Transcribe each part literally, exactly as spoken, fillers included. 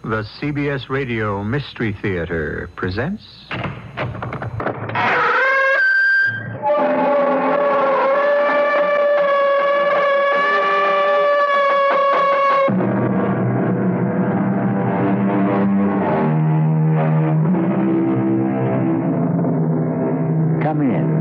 The C B S Radio Mystery Theater presents... Come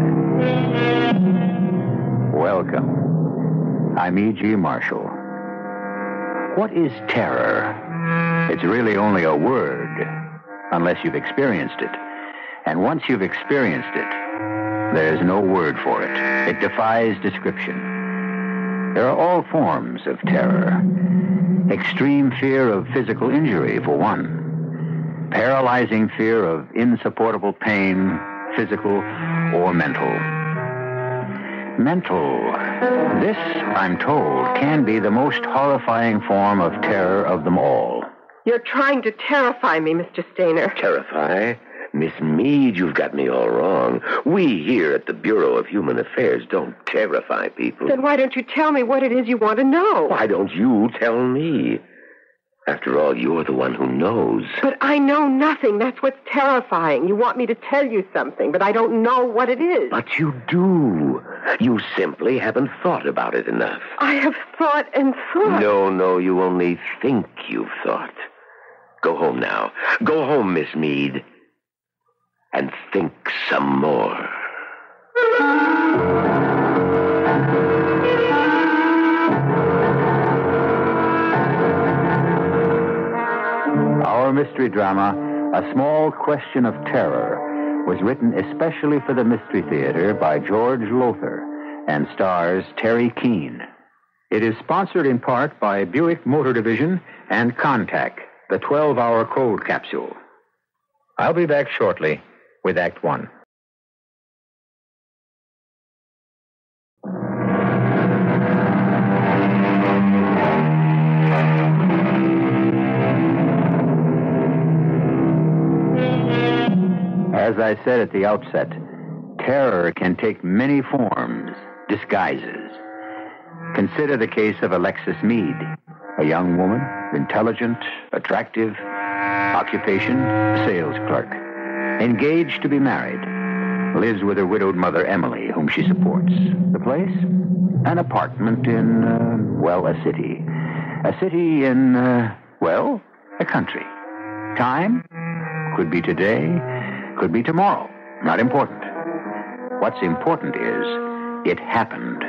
in. Welcome. I'm E G. Marshall. What is terror? It's really only a word, unless you've experienced it. And once you've experienced it, there's no word for it. It defies description. There are all forms of terror. Extreme fear of physical injury, for one. Paralyzing fear of insupportable pain, physical or mental. Mental. This, I'm told, can be the most horrifying form of terror of them all. You're trying to terrify me, Mister Stainer. Terrify? Miss Meade, you've got me all wrong. We here at the Bureau of Human Affairs don't terrify people. Then why don't you tell me what it is you want to know? Why don't you tell me? After all, you're the one who knows. But I know nothing. That's what's terrifying. You want me to tell you something, but I don't know what it is. But you do. You simply haven't thought about it enough. I have thought and thought. No, no, you only think you've thought. Go home now. Go home, Miss Meade. And think some more. Our mystery drama, A Small Question of Terror, was written especially for the Mystery Theater by George Lothar and stars Teri Keane. It is sponsored in part by Buick Motor Division and Contact, the twelve-hour cold capsule. I'll be back shortly with Act One. As I said at the outset, terror can take many forms, disguises. Consider the case of Alexis Meade, a young woman, intelligent, attractive, occupation, sales clerk, engaged to be married, lives with her widowed mother, Emily, whom she supports. The place? An apartment in, uh, well, a city. A city in, uh, well, a country. Time? Could be today, could be tomorrow. Not important. What's important is it happened.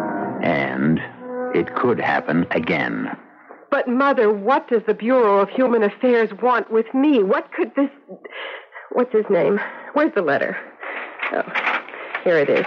And it could happen again. But, Mother, what does the Bureau of Human Affairs want with me? What could this... What's his name? Where's the letter? Oh, here it is.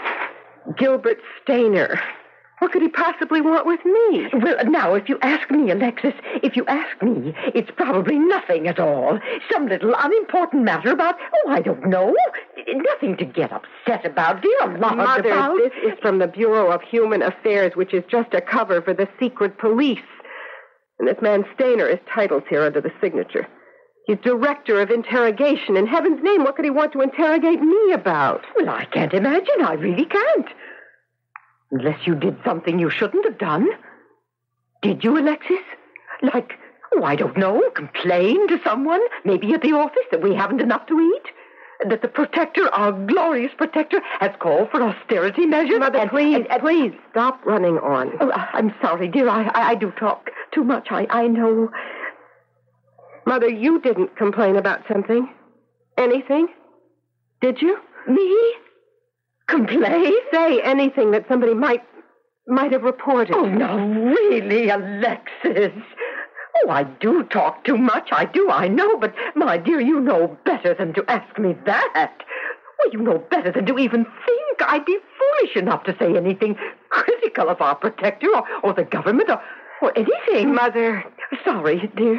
Gilbert Stainer. What could he possibly want with me? Well, now, if you ask me, Alexis, if you ask me, it's probably nothing at all. Some little unimportant matter about, oh, I don't know. Nothing to get upset about, dear. Alarmed Mother, about. This is from the Bureau of Human Affairs, which is just a cover for the secret police. And this man Stainer is titled here under the signature. He's director of interrogation. In heaven's name, what could he want to interrogate me about? Well, I can't imagine. I really can't. Unless you did something you shouldn't have done. Did you, Alexis? Like, oh, I don't know, complain to someone, maybe at the office, that we haven't enough to eat? That the protector, our glorious protector, has called for austerity measures? Mother, and, please, and, and, please, stop running on. Oh, I'm sorry, dear. I, I, I do talk too much. I, I know. Mother, you didn't complain about something. Anything? Did you? Me? Complain? Say anything that somebody might might have reported. Oh, no, really, Alexis. Oh, I do talk too much. I do, I know. But, my dear, you know better than to ask me that. Well, you know better than to even think I'd be foolish enough to say anything critical of our protector or, or the government or, or anything. Mother. Sorry, dear.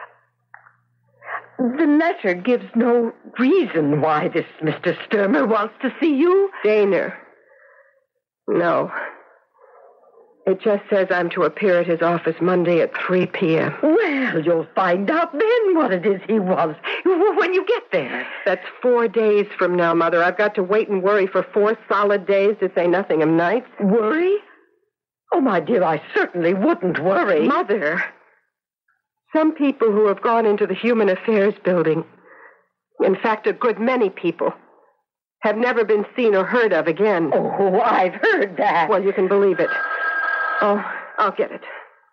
The letter gives no reason why this Mister Sturmer wants to see you. Stainer. No. It just says I'm to appear at his office Monday at three p.m. Well, you'll find out then what it is he wants when you get there. That's four days from now, Mother. I've got to wait and worry for four solid days, to say nothing of nights. Worry? Oh, my dear, I certainly wouldn't worry. Mother. Some people who have gone into the Human Affairs building, in fact, a good many people, have never been seen or heard of again. Oh, I've heard that. Well, you can believe it. Oh, I'll get it.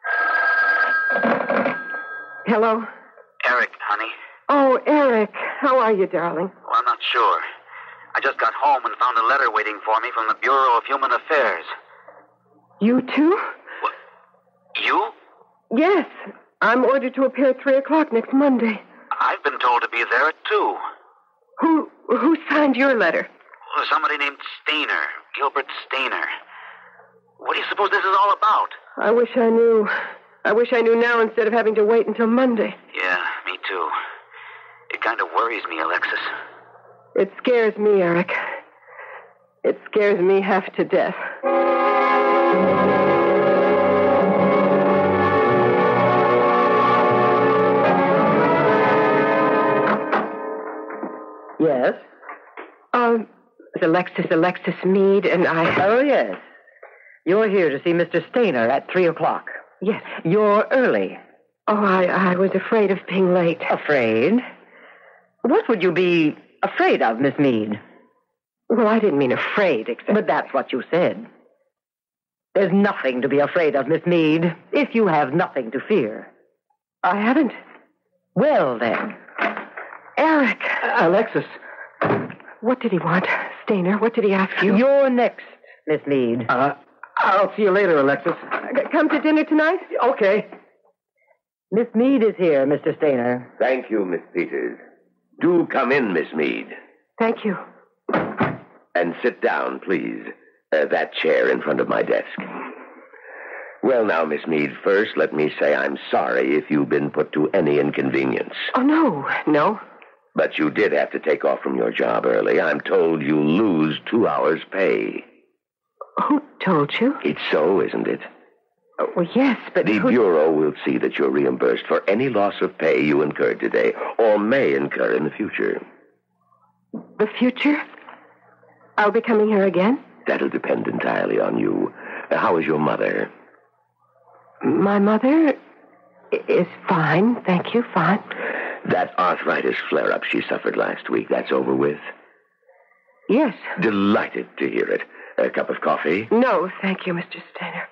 Hello? Eric, honey. Oh, Eric. How are you, darling? Well, I'm not sure. I just got home and found a letter waiting for me from the Bureau of Human Affairs. You too? What? You? Yes. I'm ordered to appear at three o'clock next Monday. I've been told to be there at two. Who who signed your letter? Well, somebody named Stainer. Gilbert Stainer. What do you suppose this is all about? I wish I knew. I wish I knew now instead of having to wait until Monday. Yeah, me too. It kind of worries me, Alexis. It scares me, Eric. It scares me half to death. Yes? Um, it's Alexis, Alexis Meade, and I... Oh, yes. You're here to see Mister Stainer at three o'clock. Yes. You're early. Oh, I, I was afraid of being late. Afraid? What would you be afraid of, Miss Meade? Well, I didn't mean afraid, except... But that's what you said. There's nothing to be afraid of, Miss Meade, if you have nothing to fear. I haven't. Well, then. Eric. Uh, Alexis. What did he want? Stainer, what did he ask you? You're next, Miss Meade. Uh, I'll see you later, Alexis. C- come to dinner tonight? Okay. Miss Meade is here, Mister Stainer. Thank you, Miss Peters. Do come in, Miss Meade. Thank you. And sit down, please. Uh, that chair in front of my desk. Well, now, Miss Meade, first let me say I'm sorry if you've been put to any inconvenience. Oh, no, no. But you did have to take off from your job early. I'm told you'll lose two hours' pay. Who told you? It's so, isn't it? Oh, well, yes, but The who... Bureau will see that you're reimbursed for any loss of pay you incurred today, or may incur in the future. The future? I'll be coming here again? That'll depend entirely on you. Uh, how is your mother? My mother is fine, thank you, fine. That arthritis flare-up she suffered last week, that's over with? Yes. Delighted to hear it. A cup of coffee? No, thank you, Mister Stainer.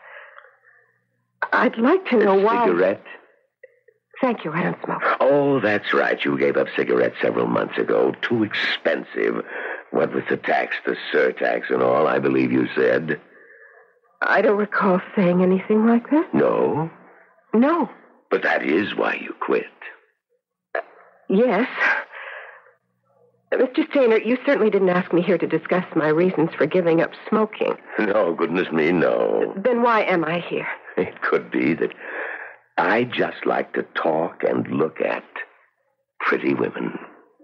I'd like to know A why... cigarette? Thank you, I don't smoke. Oh, that's right. You gave up cigarettes several months ago. Too expensive. What with the tax, the surtax and all, I believe you said. I don't recall saying anything like that. No? No. But that is why you quit. Uh, yes. Uh, Mister Stainer, you certainly didn't ask me here to discuss my reasons for giving up smoking. No, goodness me, no. Then why am I here? It could be that I just like to talk and look at pretty women.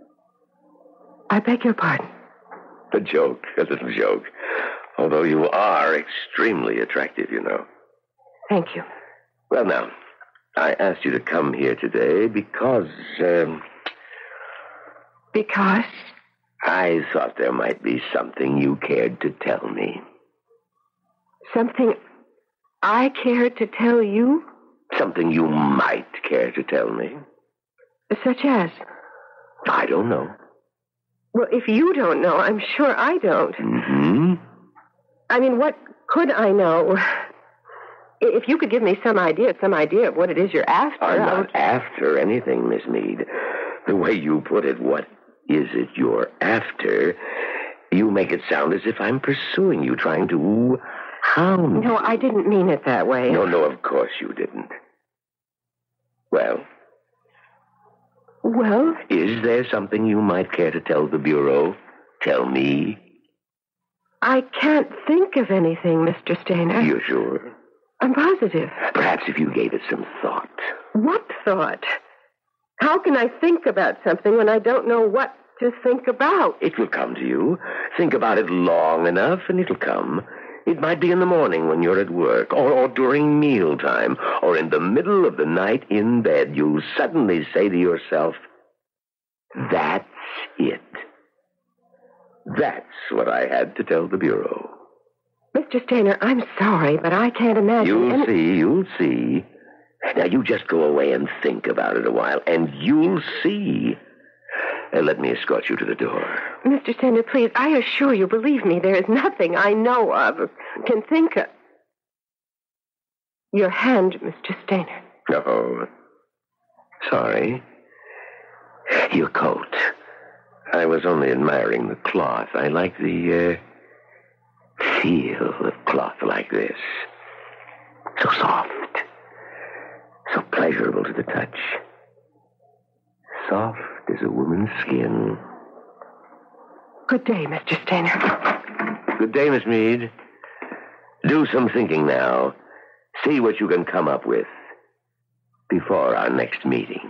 I beg your pardon. A joke, a little joke. Although you are extremely attractive, you know. Thank you. Well, now, I asked you to come here today because, um... Because? I thought there might be something you cared to tell me. Something I cared to tell you? Something you might care to tell me. Such as? I don't know. Well, if you don't know, I'm sure I don't. Mm-hmm. I mean, what could I know? If you could give me some idea, some idea of what it is you're after. I'm I not would... after anything, Miss Meade. The way you put it, what is it you're after? You make it sound as if I'm pursuing you, trying to hound No, I didn't mean it that way. No, no, of course you didn't. Well? Well? Is there something you might care to tell the Bureau? Tell me? I can't think of anything, Mister Stainer. You're sure? I'm positive. Perhaps if you gave it some thought. What thought? How can I think about something when I don't know what to think about? It will come to you. Think about it long enough, and it'll come. It might be in the morning when you're at work, or, or during mealtime, or in the middle of the night in bed. You'll suddenly say to yourself, that's it. That's what I had to tell the Bureau. Mister Stainer, I'm sorry, but I can't imagine... You'll any... see, you'll see. Now, you just go away and think about it a while, and you'll see. Uh, let me escort you to the door. Mister Stainer, please, I assure you, believe me, there is nothing I know of or can think of. Your hand, Mister Stainer. Oh, sorry. Your coat. I was only admiring the cloth. I like the uh, feel of cloth like this. So soft. So pleasurable to the touch. Soft as a woman's skin. Good day, Mister Stainer. Good day, Miss Meade. Do some thinking now. See what you can come up with before our next meeting.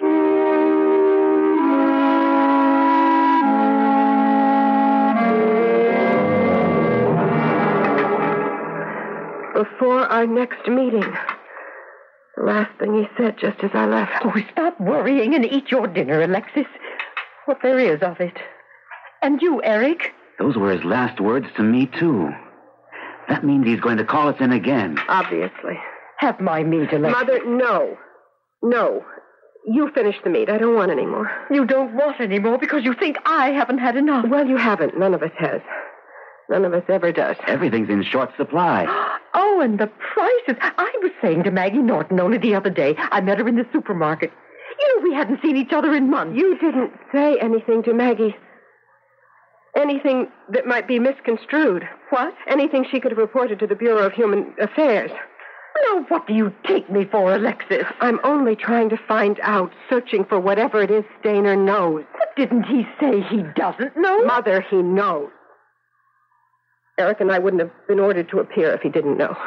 Before our next meeting. The last thing he said just as I left. Oh, stop worrying and eat your dinner, Alexis. What there is of it. And you, Eric? Those were his last words to me, too. That means he's going to call us in again. Obviously. Have my meat, Alexis. Mother, no. No. You finish the meat. I don't want any more. You don't want any more because you think I haven't had enough. Well, you haven't. None of us has. None of us ever does. Everything's in short supply. Oh, and the prices. I was saying to Maggie Norton only the other day. I met her in the supermarket. You know, we hadn't seen each other in months. You didn't say anything to Maggie. Anything that might be misconstrued. What? Anything she could have reported to the Bureau of Human Affairs. Now, what do you take me for, Alexis? I'm only trying to find out, searching for whatever it is Stainer knows. But didn't he say he doesn't know? Mother, he knows. Eric and I wouldn't have been ordered to appear if he didn't know.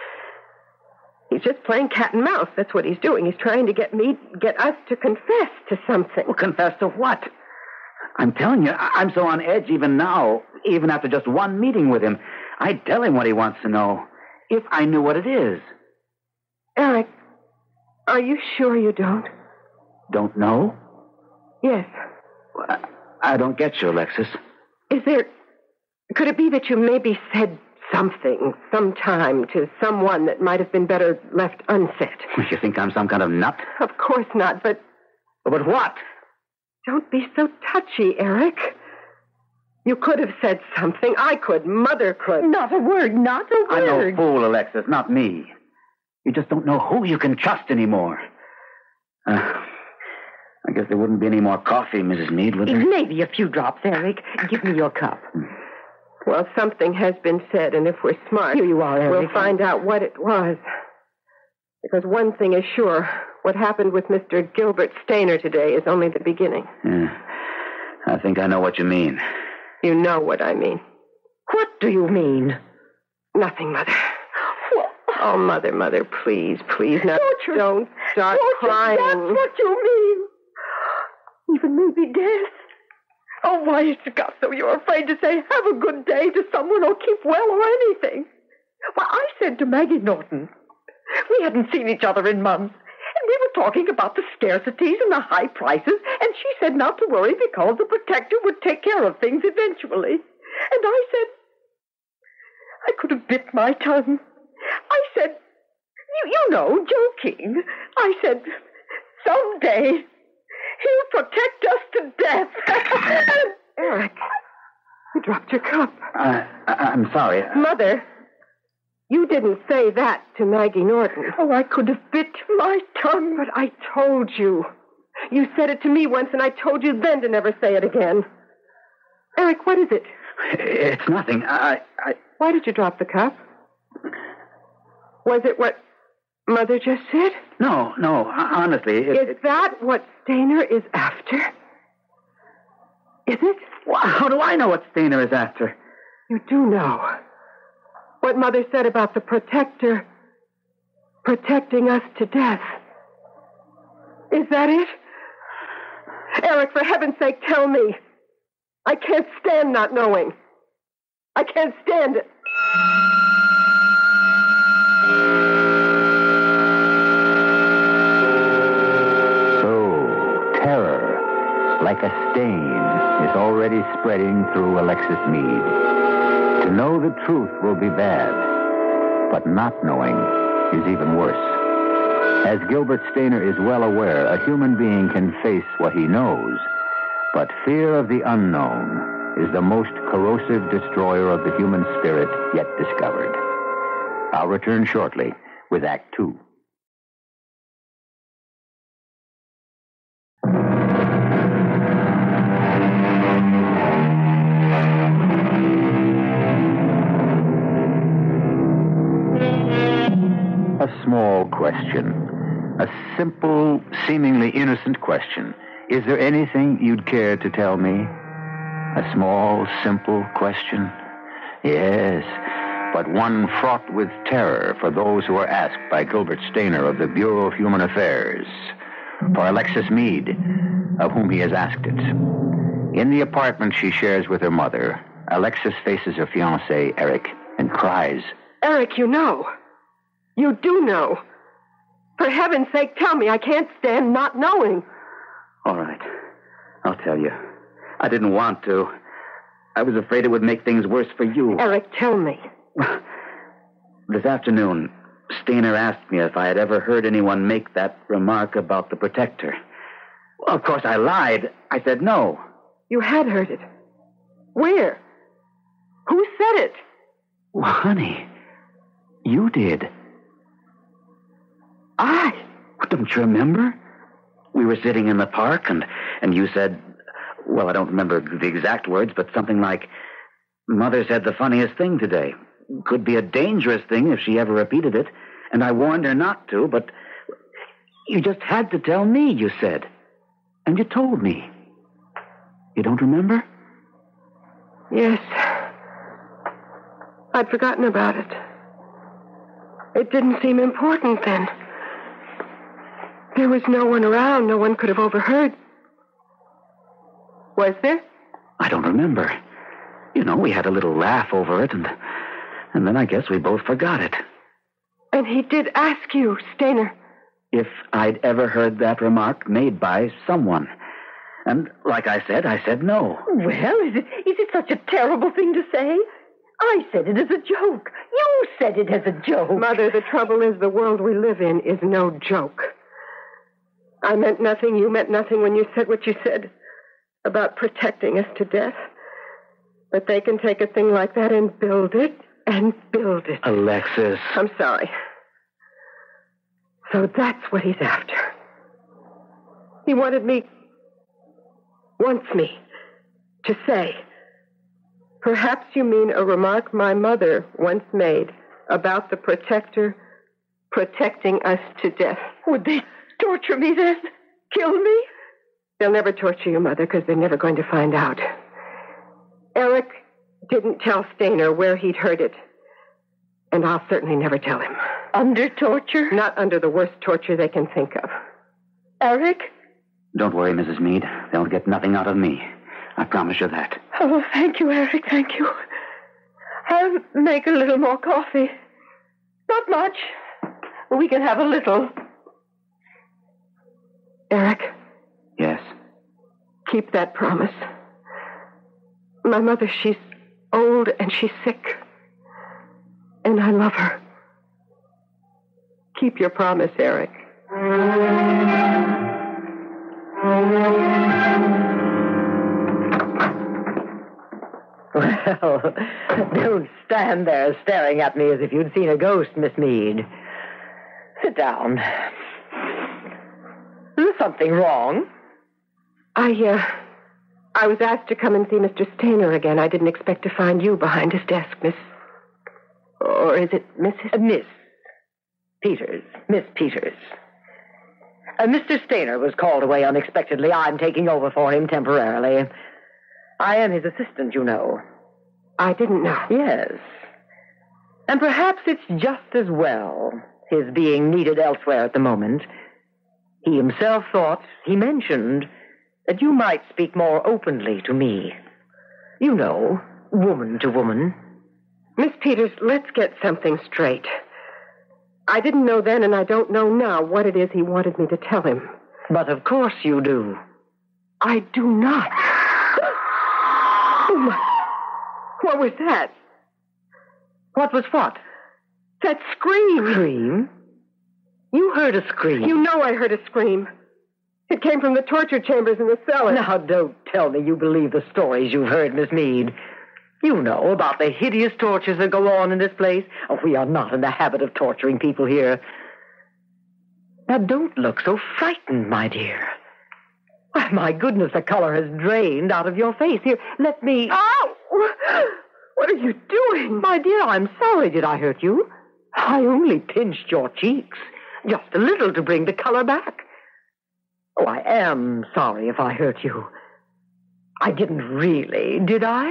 He's just playing cat and mouse. That's what he's doing. He's trying to get me, get us to confess to something. Well, confess to what? I'm telling you, I- I'm so on edge even now, even after just one meeting with him. I'd tell him what he wants to know, if I knew what it is. Eric, are you sure you don't? Don't know? Yes. I, I don't get you, Alexis. Is there... Could it be that you maybe said something, sometime, to someone that might have been better left unsaid? You think I'm some kind of nut? Of course not, but... But what? Don't be so touchy, Eric. You could have said something. I could. Mother could. Not a word, not a I'm word. no fool, Alexis, not me. You just don't know who you can trust anymore. Uh, I guess there wouldn't be any more coffee, Missus Meade, would there? Maybe a few drops, Eric. Give me your cup. Well, something has been said, and if we're smart... Here you are, Eric. We'll find out what it was. Because one thing is sure. What happened with Mister Gilbert Stainer today is only the beginning. Yeah. I think I know what you mean. You know what I mean. What do you mean? Nothing, Mother. What? Oh, Mother, Mother, please, please, now Don't you- don't start Don't you- crying. That's what you mean. Even maybe death. Oh, why is it got so you're afraid to say have a good day to someone or keep well or anything? Well, I said to Maggie Norton, we hadn't seen each other in months, and we were talking about the scarcities and the high prices, and she said not to worry because the protector would take care of things eventually. And I said, I could have bit my tongue. I said, you, you know, joking. I said, someday he'll protect us to death. Eric, you dropped your cup. Uh, I- I'm sorry. Mother, you didn't say that to Maggie Norton. Oh, I could have bit my tongue. But I told you. You said it to me once, and I told you then to never say it again. Eric, what is it? It's nothing. I, I... Why did you drop the cup? Was it what Mother just said? No, no. Honestly, it, Is that what Stainer is after? Is it? Well, how do I know what Stainer is after? You do know. What Mother said about the protector protecting us to death. Is that it? Eric, for heaven's sake, tell me. I can't stand not knowing. I can't stand it. So, terror, like a stain, is already spreading through Alexis Meade. To know the truth will be bad, but not knowing is even worse. As Gilbert Stainer is well aware, a human being can face what he knows, but fear of the unknown is the most corrosive destroyer of the human spirit yet discovered. I'll return shortly with Act Two. A small question. A simple, seemingly innocent question. Is there anything you'd care to tell me? A small, simple question? Yes, but one fraught with terror for those who are asked by Gilbert Stainer of the Bureau of Human Affairs. For Alexis Meade, of whom he has asked it. In the apartment she shares with her mother, Alexis faces her fiancé, Eric, and cries. Eric, you know. You do know. For heaven's sake, tell me. I can't stand not knowing. All right. I'll tell you. I didn't want to. I was afraid it would make things worse for you. Eric, tell me. This afternoon, Stainer asked me if I had ever heard anyone make that remark about the protector. Well, of course, I lied. I said no. You had heard it. Where? Who said it? Well, honey, you did. I? Don't you remember? We were sitting in the park, and, and you said, well, I don't remember the exact words, but something like, Mother said the funniest thing today. Could be a dangerous thing if she ever repeated it, and I warned her not to, but you just had to tell me, you said. And you told me. You don't remember? Yes. I'd forgotten about it. It didn't seem important then. There was no one around. No one could have overheard. Was there? I don't remember. You know, we had a little laugh over it, and and then I guess we both forgot it. And he did ask you, Stainer. If I'd ever heard that remark made by someone. And like I said, I said no. Well, is it, is it such a terrible thing to say? I said it as a joke. You said it as a joke. Mother, the trouble is the world we live in is no joke. I meant nothing. You meant nothing when you said what you said about protecting us to death. But they can take a thing like that and build it and build it. Alexis. I'm sorry. So that's what he's after. He wanted me, wants me, to say, perhaps you mean a remark my mother once made about the protector protecting us to death. Would they torture me then? Kill me? They'll never torture you, Mother, because they're never going to find out. Eric didn't tell Stainer where he'd heard it. And I'll certainly never tell him. Under torture? Not under the worst torture they can think of. Eric? Don't worry, Missus Meade. They'll get nothing out of me. I promise you that. Oh, thank you, Eric, thank you. I'll make a little more coffee. Not much. We can have a little. Eric? Yes? Keep that promise. My mother, she's old and she's sick. And I love her. Keep your promise, Eric. Well, don't stand there staring at me as if you'd seen a ghost, Miss Meade. Sit down. Is something wrong? I, uh, I was asked to come and see Mister Stainer again. I didn't expect to find you behind his desk, Miss... Or is it Missus Uh, Miss Peters. Miss Peters. Uh, Mister Stainer was called away unexpectedly. I'm taking over for him temporarily. I am his assistant, you know. I didn't know. Yes. And perhaps it's just as well, his being needed elsewhere at the moment. He himself thought, he mentioned, that you might speak more openly to me. You know, woman to woman. Miss Peters, let's get something straight. I didn't know then, and I don't know now what it is he wanted me to tell him. But of course you do. I do not. Oh, my... What was that? What was what? That scream. Scream? You heard a scream. You know I heard a scream. It came from the torture chambers in the cellar. Now, don't tell me you believe the stories you've heard, Miss Meade. You know about the hideous tortures that go on in this place. Oh, we are not in the habit of torturing people here. Now, don't look so frightened, my dear. Why, my goodness, the color has drained out of your face. Here, let me... Ow! What are you doing? My dear, I'm sorry. Did I hurt you? I only pinched your cheeks. Just a little to bring the color back. Oh, I am sorry if I hurt you. I didn't really, did I?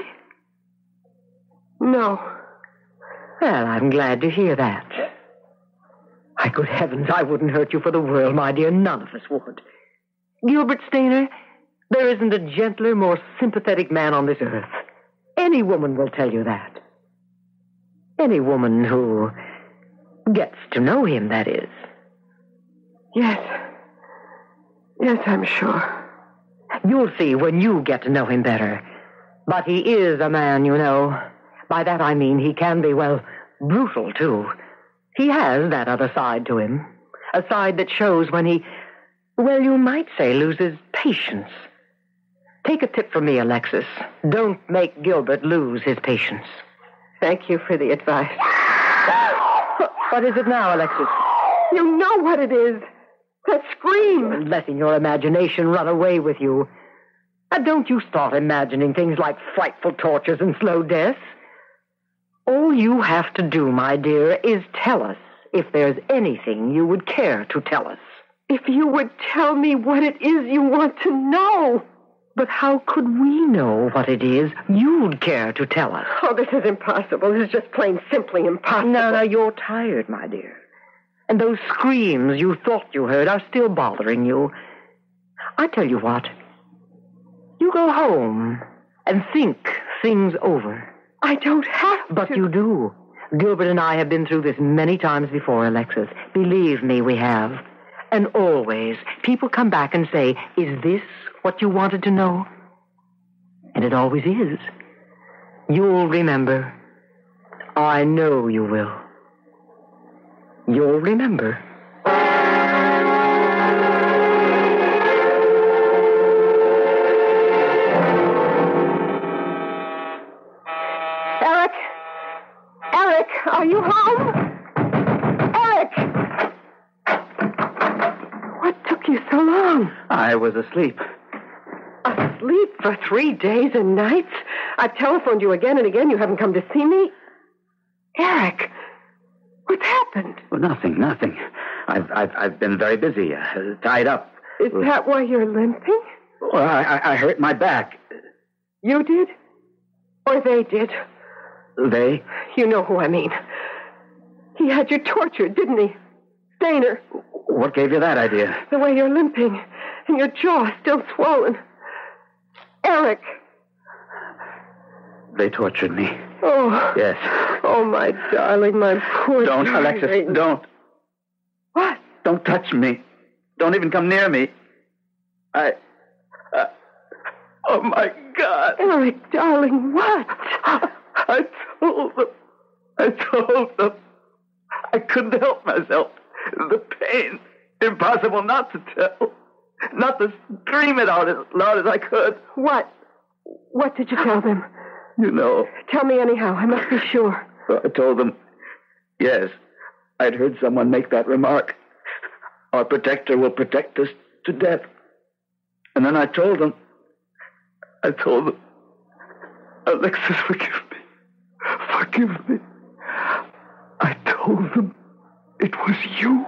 No. Well, I'm glad to hear that. My good heavens, I wouldn't hurt you for the world, my dear. None of us would. Gilbert Stainer, there isn't a gentler, more sympathetic man on this earth. Any woman will tell you that. Any woman who gets to know him, that is. Yes. Yes, I'm sure. You'll see when you get to know him better. But he is a man, you know. By that I mean he can be, well, brutal, too. He has that other side to him. A side that shows when he, well, you might say, loses patience. Take a tip from me, Alexis. Don't make Gilbert lose his patience. Thank you for the advice. What is it now, Alexis? You know what it is. That scream. You're letting your imagination run away with you. Now, don't you start imagining things like frightful tortures and slow deaths. All you have to do, my dear, is tell us if there's anything you would care to tell us. If you would tell me what it is you want to know. But how could we know what it is you'd care to tell us? Oh, this is impossible. This is just plain simply impossible. No, no, you're tired, my dear. And those screams you thought you heard are still bothering you. I tell you what. You go home and think things over. I don't have to. But you do. Gilbert and I have been through this many times before, Alexis. Believe me, we have. And always, people come back and say, is this what you wanted to know? And it always is. You'll remember. I know you will. You'll remember. Eric? Eric, are you home? Eric! What took you so long? I was asleep. Asleep for three days and nights? I've telephoned you again and again. You haven't come to see me. Eric, what's happened? Well, nothing, nothing. I've, I've, I've been very busy, uh, tied up. Is that why you're limping? Well, I, I, I hurt my back. You did? Or they did? They? You know who I mean. He had you tortured, didn't he? Stainer. What gave you that idea? The way you're limping and your jaw still swollen. Eric. They tortured me. Oh. Yes. Oh, my darling, my poor Don't, darling. Alexis, don't. What? Don't touch me. Don't even come near me. I... Uh, oh, my God. Eric, darling, what? I told them. I told them. I couldn't help myself. The pain. Impossible not to tell. Not to scream it out as loud as I could. What? What did you tell them? You know. Tell me anyhow. I must be sure. I told them, yes, I'd heard someone make that remark. Our protector will protect us to death. And then I told them, I told them, Alexis, forgive me. Forgive me. I told them it was you.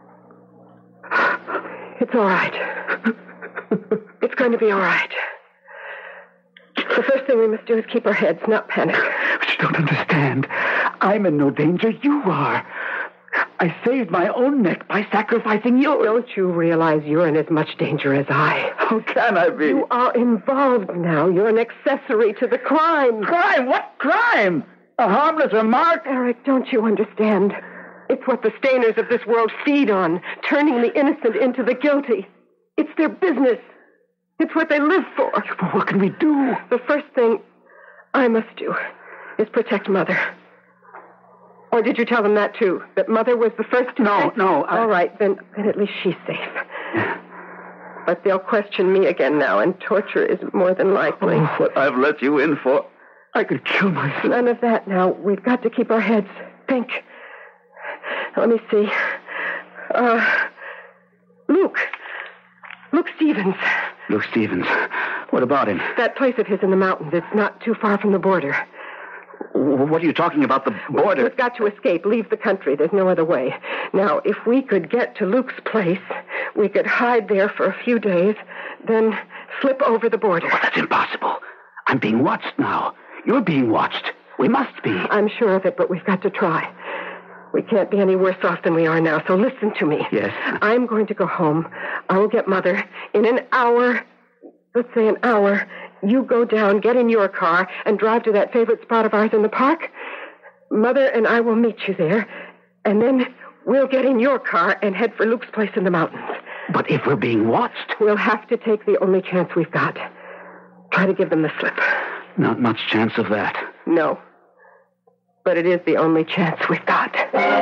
It's all right. It's going to be all right. The first thing we must do is keep our heads, not panic. But you don't understand. I'm in no danger. You are. I saved my own neck by sacrificing yours. Don't you realize you're in as much danger as I? How can I be? You are involved now. You're an accessory to the crime. Crime? What crime? A harmless remark? Eric, don't you understand? It's what the Stainers of this world feed on, turning the innocent into the guilty. It's their business. It's what they live for. But what can we do? The first thing I must do is protect Mother. Or did you tell them that, too? That Mother was the first to No, say? no. I... All right, then, then at least she's safe. But they'll question me again now, and torture is more than likely. Oh, what I've let you in for. I could kill myself. None of that now. We've got to keep our heads. Think. Let me see. Uh, Luke. Luke Stevens. Luke Stevens. What about him? That place of his in the mountains. It's not too far from the border. What are you talking about, the border? We've got to escape, leave the country. There's no other way. Now, if we could get to Luke's place, we could hide there for a few days, then slip over the border. Oh, that's impossible. I'm being watched now. You're being watched. We must be. I'm sure of it, but we've got to try. We can't be any worse off than we are now, so listen to me. Yes. I'm going to go home. I will get Mother. In an hour, let's say an hour, you go down, get in your car, and drive to that favorite spot of ours in the park. Mother and I will meet you there, and then we'll get in your car and head for Luke's place in the mountains. But if we're being watched... We'll have to take the only chance we've got. Try to give them the slip. Not much chance of that. No. But it is the only chance we've got.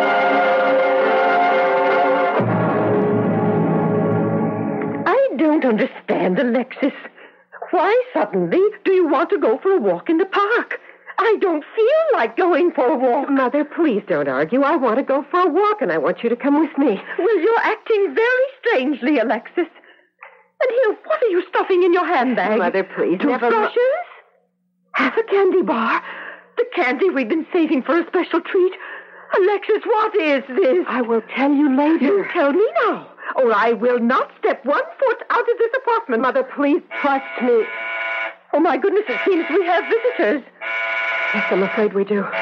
I don't understand, Alexis. Why suddenly do you want to go for a walk in the park? I don't feel like going for a walk. Mother, please don't argue. I want to go for a walk, and I want you to come with me. Well, you're acting very strangely, Alexis. And here, what are you stuffing in your handbag? Mother, please. Never Toothbrushes? Half a candy bar? The candy we've been saving for a special treat? Alexis, what is this? I will tell you later. You tell me now, or I will not step one foot out of this apartment. Mother, please trust me. Oh, my goodness, it seems we have visitors. Yes, I'm afraid we do.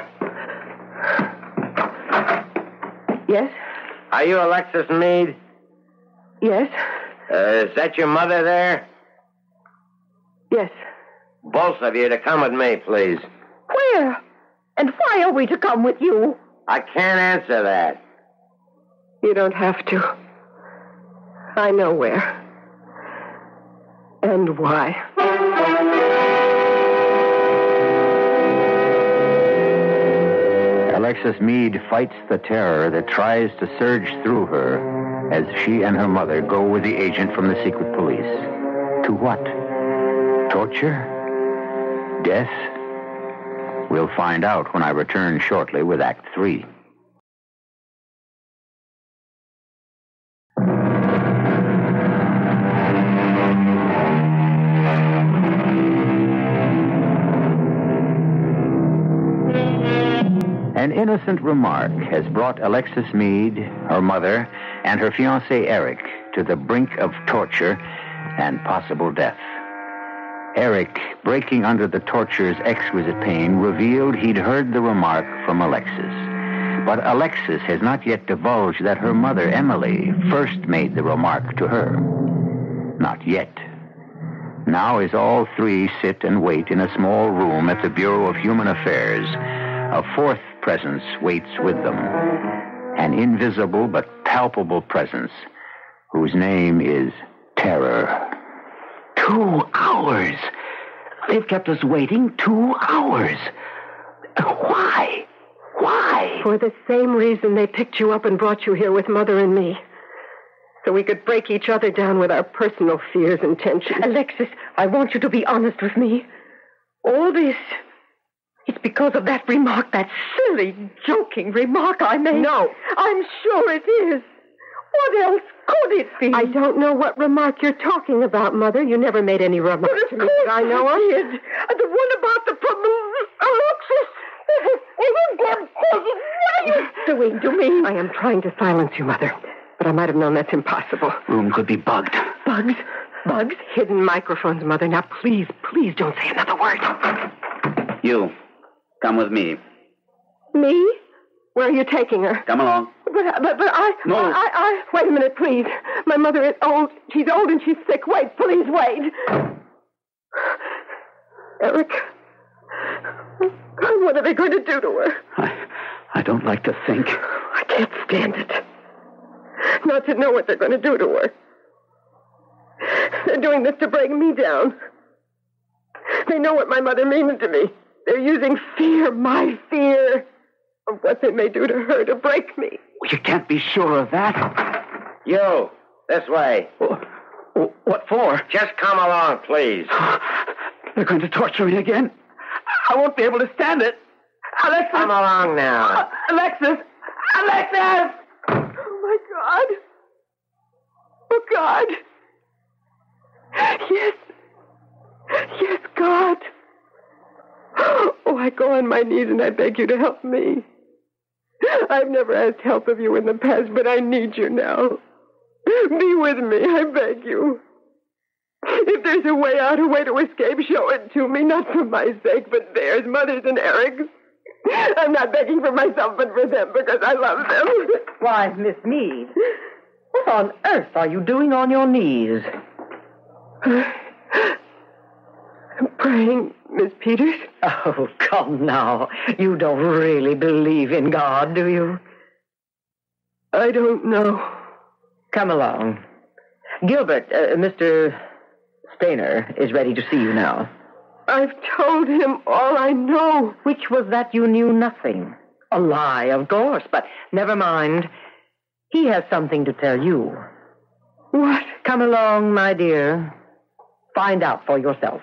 Yes? Are you Alexis Meade? Yes? Uh, is that your mother there? Yes. Both of you to come with me, please. Where? And why are we to come with you? I can't answer that. You don't have to. I know where. And why. Alexis Meade fights the terror that tries to surge through her as she and her mother go with the agent from the secret police. To what? Torture? Death? We'll find out when I return shortly with Act Three. An innocent remark has brought Alexis Meade, her mother, and her fiancé Eric to the brink of torture and possible death. Eric, breaking under the torture's exquisite pain, revealed he'd heard the remark from Alexis. But Alexis has not yet divulged that her mother, Emily, first made the remark to her. Not yet. Now, as all three sit and wait in a small room at the Bureau of Human Affairs, a fourth presence waits with them. An invisible but palpable presence whose name is Terror. Two hours. They've kept us waiting two hours. Why? Why? For the same reason they picked you up and brought you here with Mother and me. So we could break each other down with our personal fears and tensions. Alexis, I want you to be honest with me. All this, it's because of that remark, that silly, joking remark I made. No. I'm sure it is. What else could it be? I don't know what remark you're talking about, Mother. You never made any remark But of to me course that I know of. did. The one about the problem. Alexis! What are you doing to me? I am trying to silence you, Mother. But I might have known that's impossible. Room could be bugged. Bugs? Bugs? Hidden microphones, Mother. Now, please, please don't say another word. You, come with me. Me? Where are you taking her? Come along. But, but, but I, No. I, I, I... Wait a minute, please. My mother is old. She's old and she's sick. Wait, please, wait. Eric, what are they going to do to her? I, I don't like to think. I can't stand it. Not to know what they're going to do to her. They're doing this to bring me down. They know what my mother means to me. They're using fear, my fear, of what they may do to her to break me. Well, you can't be sure of that. You, this way. Oh, what for? Just come along, please. They're going to torture me again. I won't be able to stand it. Alexis! Come along now. Uh, Alexis! Alexis! Oh, my God. Oh, God. Yes. Yes, God. Oh, I go on my knees and I beg you to help me. I've never asked help of you in the past, but I need you now. Be with me, I beg you. If there's a way out, a way to escape, show it to me, not for my sake, but theirs, Mother's and Eric's. I'm not begging for myself, but for them, because I love them. Why, Miss Meade, what on earth are you doing on your knees? I'm praying, Miss Peters. Oh, come now. You don't really believe in God, do you? I don't know. Come along. Gilbert, uh, Mister Stainer is ready to see you now. I've told him all I know. Which was that you knew nothing. A lie, of course, but never mind. He has something to tell you. What? Come along, my dear. Find out for yourself.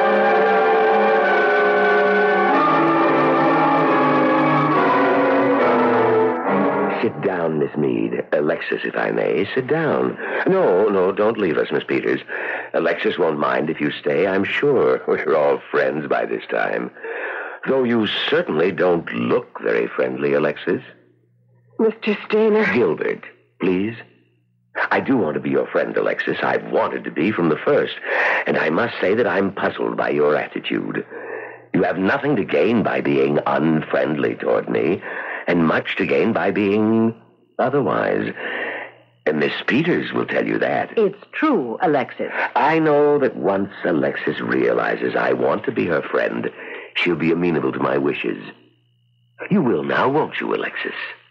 Sit down, Miss Meade. Alexis, if I may, sit down. No, no, don't leave us, Miss Peters. Alexis won't mind if you stay, I'm sure. We're all friends by this time. Though you certainly don't look very friendly, Alexis. Mister Stainer. Gilbert, please. I do want to be your friend, Alexis. I've wanted to be from the first. And I must say that I'm puzzled by your attitude. You have nothing to gain by being unfriendly toward me, and much to gain by being otherwise. And Miss Peters will tell you that. It's true, Alexis. I know that once Alexis realizes I want to be her friend, she'll be amenable to my wishes. You will now, won't you, Alexis?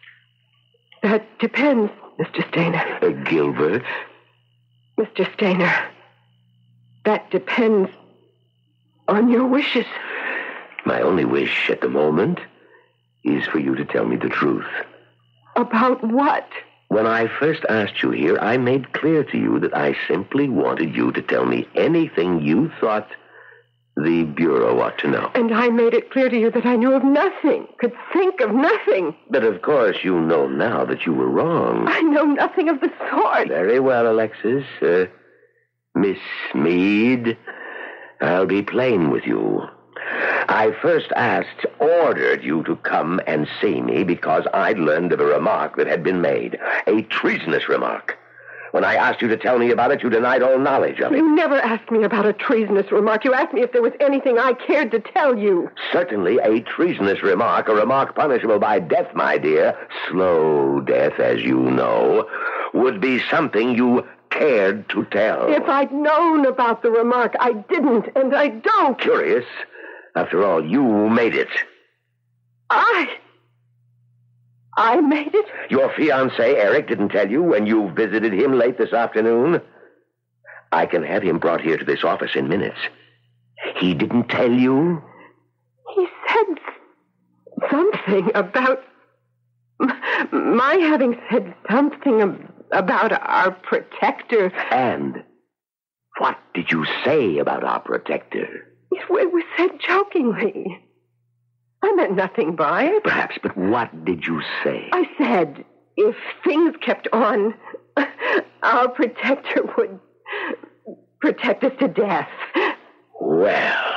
That depends, Mister Stainer. Uh, Gilbert? Mister Stainer, that depends on your wishes. My only wish at the moment is for you to tell me the truth. About what? When I first asked you here, I made clear to you that I simply wanted you to tell me anything you thought the Bureau ought to know. And I made it clear to you that I knew of nothing, could think of nothing. But of course you know now that you were wrong. I know nothing of the sort. Very well, Alexis. Uh, Miss Meade, I'll be plain with you. I first asked, ordered you to come and see me because I'd learned of a remark that had been made. A treasonous remark. When I asked you to tell me about it, you denied all knowledge of it. You never asked me about a treasonous remark. You asked me if there was anything I cared to tell you. Certainly a treasonous remark, a remark punishable by death, my dear, slow death, as you know, would be something you cared to tell. If I'd known about the remark, I didn't, and I don't. Curious. After all, you made it. I... I made it? Your fiancé, Eric, didn't tell you when you visited him late this afternoon? I can have him brought here to this office in minutes. He didn't tell you? He said something about... my having said something about our protector. And what did you say about our protector? It was said jokingly. I meant nothing by it. Perhaps, but what did you say? I said, if things kept on, our protector would protect us to death. Well,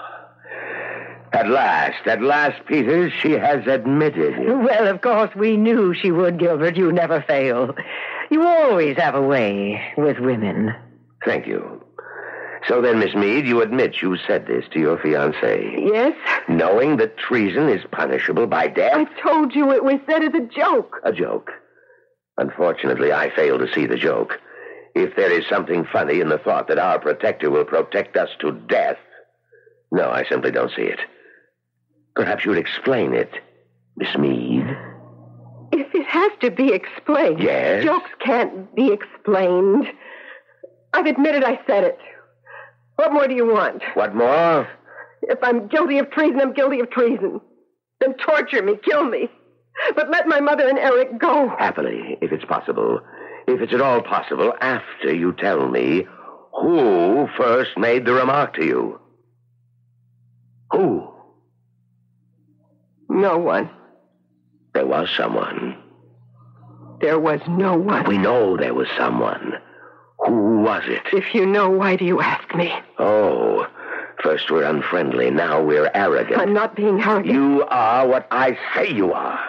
at last, at last, Peters, she has admitted it. Well, of course, we knew she would, Gilbert. You never fail. You always have a way with women. Thank you. So then, Miss Meade, you admit you said this to your fiancé? Yes. Knowing that treason is punishable by death? I told you it was said as a joke. A joke. Unfortunately, I fail to see the joke. If there is something funny in the thought that our protector will protect us to death, no, I simply don't see it. Perhaps you'd explain it, Miss Meade. If it has to be explained. Yes? Jokes can't be explained. I've admitted I said it. What more do you want? What more? If I'm guilty of treason, I'm guilty of treason. Then torture me, kill me. But let my mother and Eric go. Happily, if it's possible. If it's at all possible, after you tell me who first made the remark to you. Who? No one. There was someone. There was no one. We know there was someone. Who was it? If you know, why do you ask me? Oh, first we're unfriendly, now we're arrogant. I'm not being arrogant. You are what I say you are.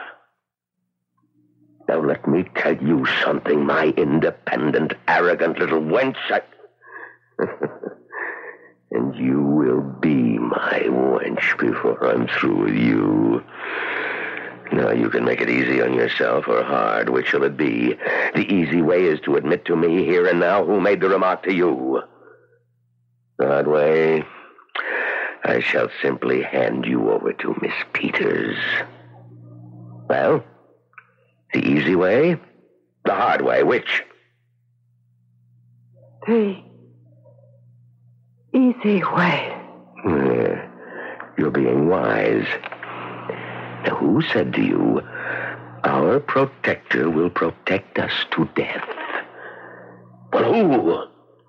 Now let me tell you something, my independent, arrogant little wench. I... And you will be my wench before I'm through with you. Now, you can make it easy on yourself or hard. Which shall it be? The easy way is to admit to me here and now who made the remark to you. The hard way, I shall simply hand you over to Miss Peters. Well, the easy way, the hard way, which? The easy way. Yeah, you're being wise. Now, who said to you, our protector will protect us to death? Well, who?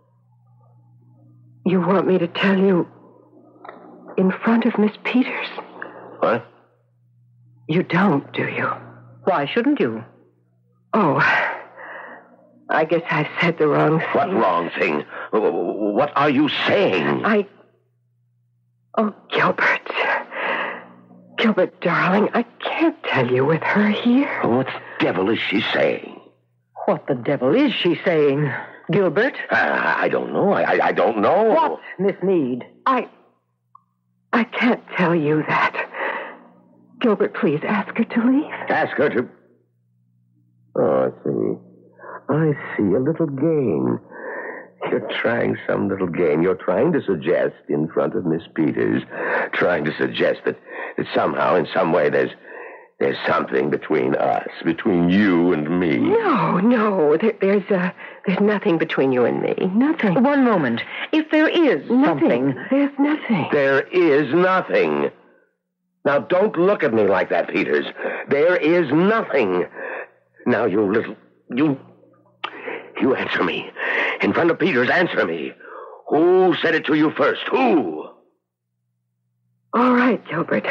You want me to tell you in front of Miss Peters? What? You don't, do you? Why shouldn't you? Oh, I guess I said the wrong thing. What wrong thing? What are you saying? I... Oh, Gilbert. Gilbert, darling, I can't tell you with her here. What the devil is she saying? What the devil is she saying, Gilbert? Uh, I don't know. I, I, I don't know. What, Miss Meade? I... I can't tell you that. Gilbert, please ask her to leave. Ask her to... Oh, I see. I see a little game. You're trying some little game. You're trying to suggest in front of Miss Peters, trying to suggest that, that somehow, in some way, there's there's something between us, between you and me. No, no. There, there's uh, there's nothing between you and me. Nothing. One moment. If there is Nothing. something... There's nothing. There is nothing. Now, don't look at me like that, Peters. There is nothing. Now, you little... You... You answer me. In front of Peters, answer me. Who said it to you first? Who? All right, Gilbert.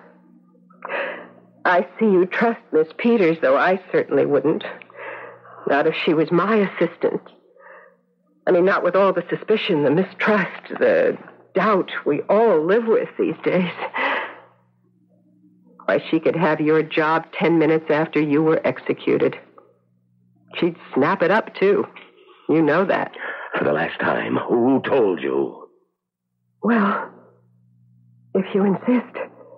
I see you trust Miss Peters, though I certainly wouldn't. Not if she was my assistant. I mean, not with all the suspicion, the mistrust, the doubt we all live with these days. Why, she could have your job ten minutes after you were executed. She'd snap it up, too. You know that. For the last time, who told you? Well, if you insist.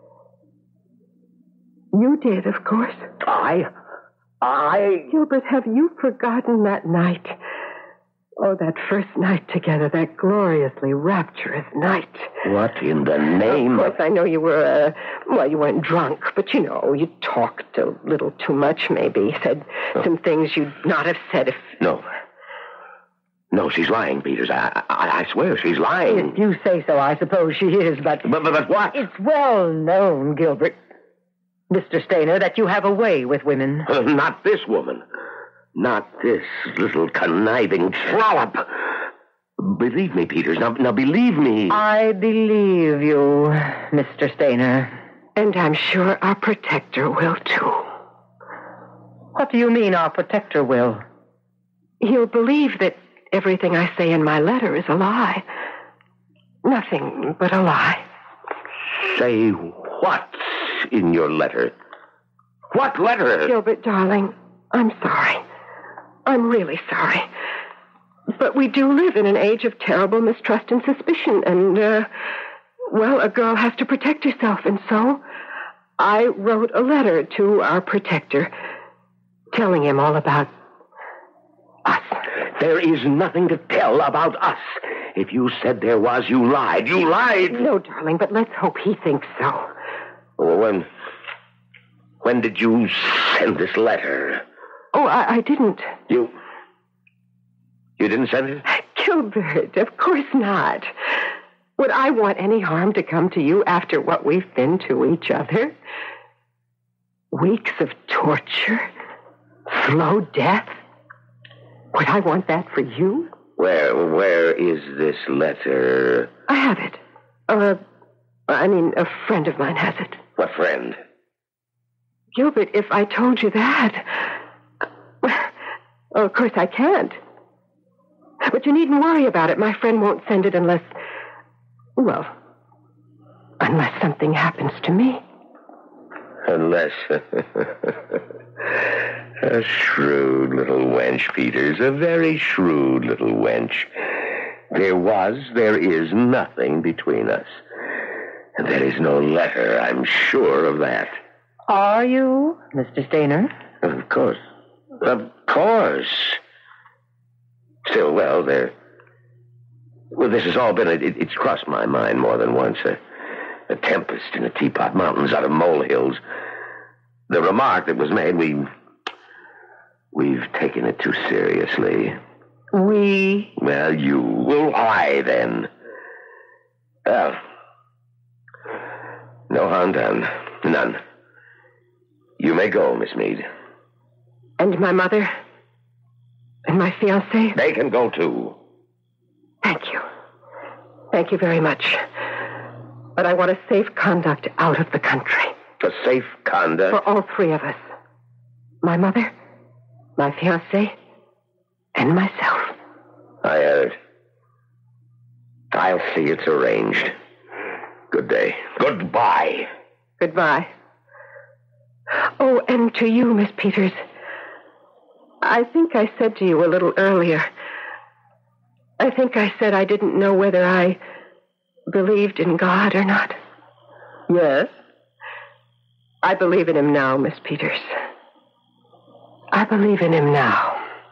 You did, of course. I? I? Gilbert, have you forgotten that night? Oh, that first night together, that gloriously rapturous night. What in the name of... Of course, I know you were, uh, well, you weren't drunk, but you know, you talked a little too much, maybe. Said oh. some things you'd not have said if... No. No, she's lying, Peters. I, I, I swear she's lying. If you say so, I suppose she is, but... But, but, but what? It's well known, Gilbert, Mister Stainer, that you have a way with women. Uh, not this woman. Not this little conniving trollop. Believe me, Peters. Now, now believe me. I believe you, Mister Stainer. And I'm sure our protector will, too. What do you mean, our protector will? He'll believe that everything I say in my letter is a lie. Nothing but a lie. Say what's in your letter? What letter? Gilbert, darling, I'm sorry. I'm really sorry. But we do live in an age of terrible mistrust and suspicion, and, uh, well, a girl has to protect herself, and so I wrote a letter to our protector telling him all about us. There is nothing to tell about us. If you said there was, you lied. You lied. No, darling, but let's hope he thinks so. When, when did you send this letter? Oh, I, I didn't. You... You didn't send it? Gilbert, of course not. Would I want any harm to come to you after what we've been to each other? Weeks of torture? Slow death? Would I want that for you? Where, where is this letter? I have it. Uh, I mean, a friend of mine has it. What friend? Gilbert, if I told you that... Well, of course I can't. But you needn't worry about it. My friend won't send it unless... Well, unless something happens to me. Unless... A shrewd little wench, Peters. A very shrewd little wench. There was, there is nothing between us. And there is no letter, I'm sure of that. Are you, Mister Stainer? Of course. Of course. Still, well, there... Well, this has all been... It, it's crossed my mind more than once. A, a tempest in a teapot, mountains out of molehills. The remark that was made, we... We've taken it too seriously. We? Well, you. Well, why, then? Well, no harm done. None. You may go, Miss Meade. And my mother? And my fiancé? They can go, too. Thank you. Thank you very much. But I want a safe conduct out of the country. A safe conduct? For all three of us. My mother, my fiancé, and myself. I heard. I'll see it's arranged. Good day. Goodbye. Goodbye. Oh, and to you, Miss Peters. I think I said to you a little earlier. I think I said I didn't know whether I believed in God or not. Yes? I believe in him now, Miss Peters. I believe in him now.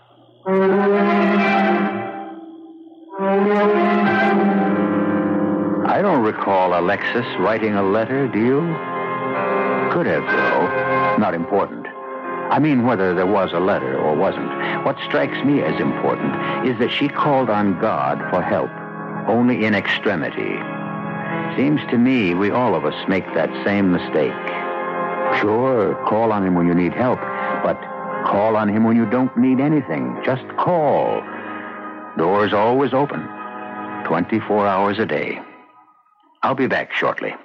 I don't recall Alexis writing a letter, do you? Could have, though. Not important. I mean, whether there was a letter or wasn't. What strikes me as important is that she called on God for help, only in extremity. Seems to me we all of us make that same mistake. Sure, call on him when you need help, but call on him when you don't need anything. Just call. Doors always open, twenty-four hours a day. I'll be back shortly.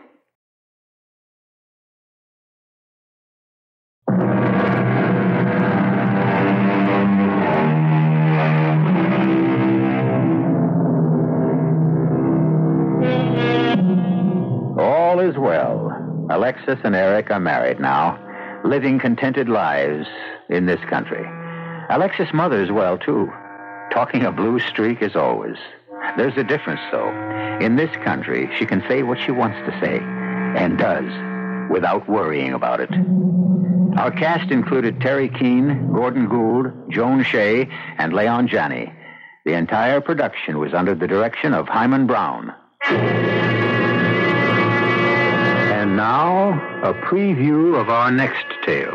All is well. Alexis and Eric are married now, living contented lives in this country. Alexis' mother's well, too. Talking a blue streak as always. There's a difference, though. In this country, she can say what she wants to say, and does, without worrying about it. Our cast included Teri Keane, Gordon Gould, Joan Shea, and Leon Janney. The entire production was under the direction of Hyman Brown. And now, a preview of our next tale.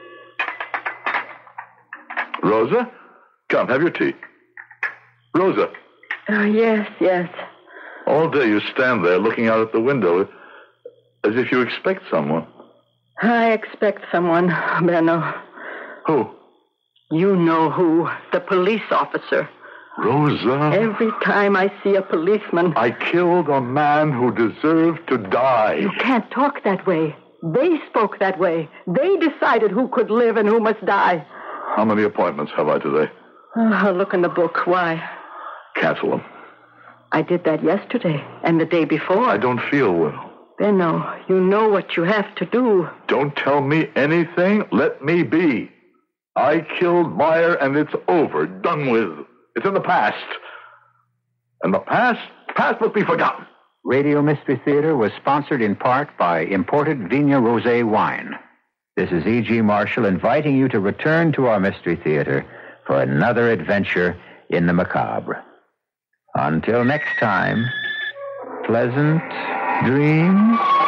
Rosa, come, have your tea. Rosa. Oh, yes, yes. All day you stand there looking out at the window as if you expect someone. I expect someone, Benno. Who? You know who. The police officer. Rosa. Every time I see a policeman... I killed a man who deserved to die. You can't talk that way. They spoke that way. They decided who could live and who must die. How many appointments have I today? Oh, I'll look in the book. Why? Cancel them. I did that yesterday and the day before. I don't feel well. Benno, you know what you have to do. Don't tell me anything. Let me be. I killed Meyer, and it's over. Done with. It's in the past. And the past, past must be forgotten. Radio Mystery Theater was sponsored in part by imported Vigna Rosé wine. This is E G. Marshall inviting you to return to our Mystery Theater for another adventure in the macabre. Until next time, pleasant dreams.